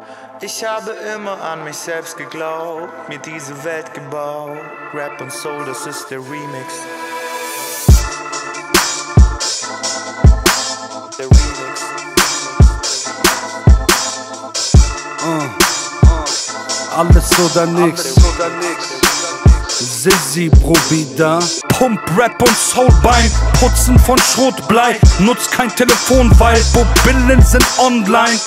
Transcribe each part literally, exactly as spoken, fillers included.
Ich habe immer an mich selbst geglaubt, mir diese Welt gebaut. Rap und Soul, das ist der Remix. Der Remix. Uh. Alles oder nix. Sissi, Brobida. Pump, Rap und Soul beim Putzen von Schrotblei. Nutzt kein Telefon, weil Mobilen sind online.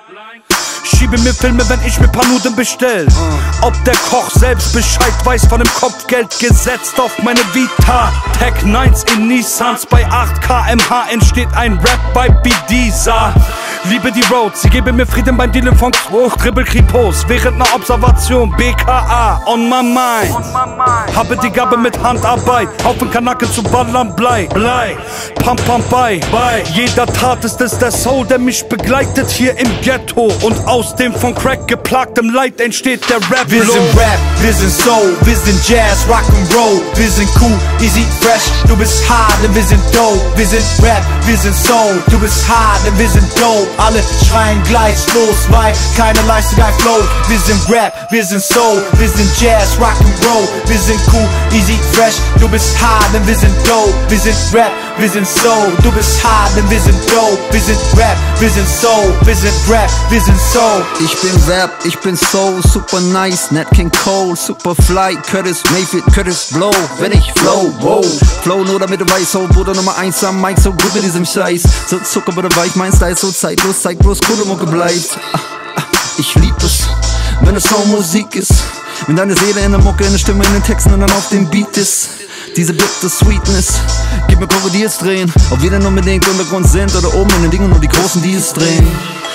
Schiebe mir Filme, wenn ich mir paar Nudeln bestell. Ob der Koch selbst Bescheid weiß von dem Kopfgeld, gesetzt auf meine Vita. Tech Nines in Nissans, bei acht Kilometer pro Stunde entsteht ein Rap bei Bidiza. Liebe die Roads, sie geben mir Frieden beim Dealen von Hoch, Kribbelkripos. Während ner Observation, B K A, on my mind. Habe die Gabe mit Handarbeit, Haufen Kanaken zu ballern, Blei, Blei. Pam pam bei, bei jeder Tat ist es der Soul, der mich begleitet hier im Ghetto. Und aus dem von Crack geplagtem Leid entsteht der Rap. Wir sind Rap, wir sind Soul, wir sind Jazz, Rock'n'Roll. Wir sind cool, easy, fresh, du bist hard und wir sind dope. Wir sind Rap, wir sind Soul, du bist hard und wir sind dope. Alle schreien gleich los, weil keine Leistung flow. Wir sind Rap, wir sind Soul, wir sind Jazz, Rock'n'Roll. Wir sind cool, easy, fresh, du bist hard und wir sind dope. Wir sind Rap, wir sind Soul, du bist hard und wir sind dope. Wir sind Rap, wir sind Soul, wir sind Rap, wir sind Soul. Ich bin Rap, ich bin Soul, super nice, Nat King Cole, super fly, Curtis Mayfield, Curtis Blow, wenn ich flow, wow. Flow nur damit du weißt, Soul, Bruder Nummer eins am Mic, so gut mit diesem Scheiß. So Zucker, Bruder, weich, mein Style so zeitlos, zeig bloß coole Mucke bleibt. Ah, ah, ich lieb es, wenn es Soul-Musik ist. Wenn deine Seele in der Mucke, in der Stimme, in den Texten und dann auf dem Beat ist. Diese bitte Sweetness, gib mir Kurve, die es drehen. Ob wir denn unbedingt Untergrund sind oder oben in den Dingen, nur die Großen, die es drehen.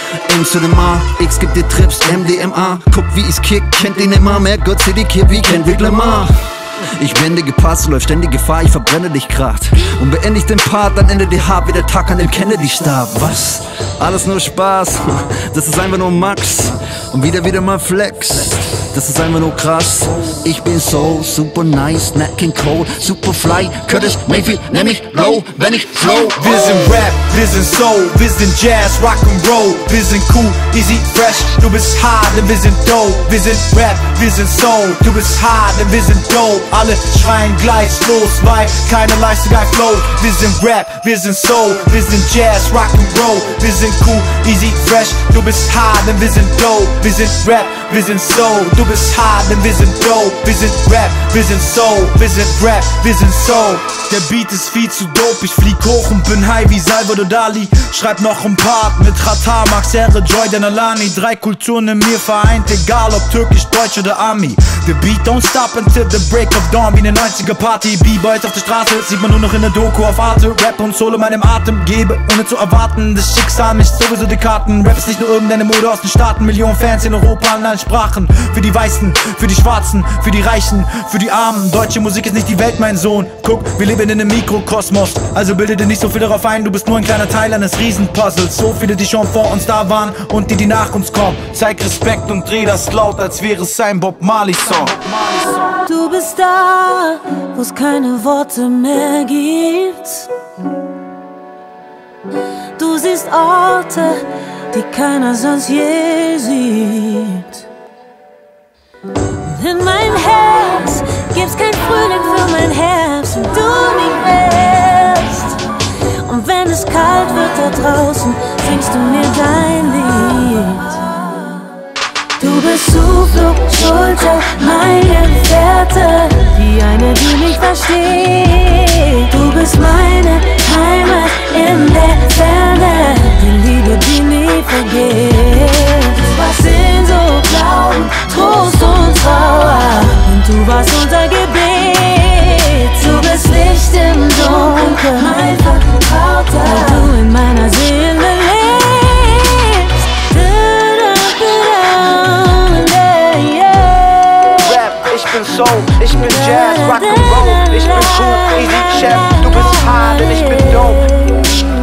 M zu dem A, X gibt dir Trips, M D M A. Guck wie ich's kick, kennt ihn immer mehr. Gott sei die Kid wie Kendrick Lamar. Ich wende gepasst, läuft ständig Gefahr, ich verbrenne dich grad. Und beende ich den Part, dann endet die hart wie der Tag an dem Kennedy starb. Was? Alles nur Spaß, das ist einfach nur Max. Und wieder wieder mal Flex, das ist einfach nur krass. Ich bin so super nice, Nat King Cole, super fly, Curtis Mayfield, nenn mich low, wenn ich flow. Wir sind Rap, wir sind Soul, wir sind Jazz, Rock'n'Roll. Wir sind cool, easy, fresh, du bist hard und wir sind dope. Wir sind Rap, wir sind Soul, du bist hard und wir sind dope. Alle schreien gleich los, weil keine Leistung flow. Wir sind Rap, wir sind Soul, wir sind Jazz, Rock'n'Roll. Wir sind cool, easy, fresh, du bist hard und wir sind dope. Wir sind Rap, wir sind Soul, du bist hard und wir sind dope. Wir sind Rap, wir sind Soul, wir sind Rap, wir sind Soul. Der Beat ist viel zu dope, ich flieg hoch und bin high wie Salvador Dali. Schreib noch ein Part mit Ratar, Max Herre, Joy Denalani. Drei Kulturen in mir vereint, egal ob türkisch, deutsch oder Ami. The beat don't stop until the break of dawn, wie ne neunziger Party. B-Boys auf der Straße, sieht man nur noch in der Doku auf Arte. Rap und Soul in meinem Atem, gebe ohne zu erwarten. Das Schicksal mischt sowieso die Karten. Rap ist nicht nur irgendeine Mode aus den Staaten. Millionen Fans in Europa in allen Sprachen. Für die Weißen, für die Schwarzen, für die Reichen, für die Armen. Deutsche Musik ist nicht die Welt, mein Sohn. Guck, wir leben in einem Mikrokosmos. Also bilde dir nicht so viel darauf ein, du bist nur ein kleiner Teil eines Riesenpuzzles. So viele, die schon vor uns da waren und die, die nach uns kommen. Zeig Respekt und dreh das laut, als wäre es ein Bob Marley Song. Du bist da, wo es keine Worte mehr gibt. Du siehst Orte, die keiner sonst je sieht. In mein Herz gibt's kein Frühling für mein Herbst, wenn du nicht wärst. Und wenn es kalt wird da draußen, singst du mir dein Lied. Du bist Zuflucht, Schulter, meine Gefährte, die eine, die mich versteht. Du bist meine Heimat in der Ferne, die Liebe, die nie vergeht. Du warst Sehnsucht, Glauben, Trost und Trauer, und du warst unser Gebet. Du bist Licht im Dunkeln, mein Vertrauter, weil du in meiner Seele lebst. Ich bin Soul, ich bin Jazz, Rock'n'Roll. Ich bin cool, easy, Chef, du bist hard und ich bin dope.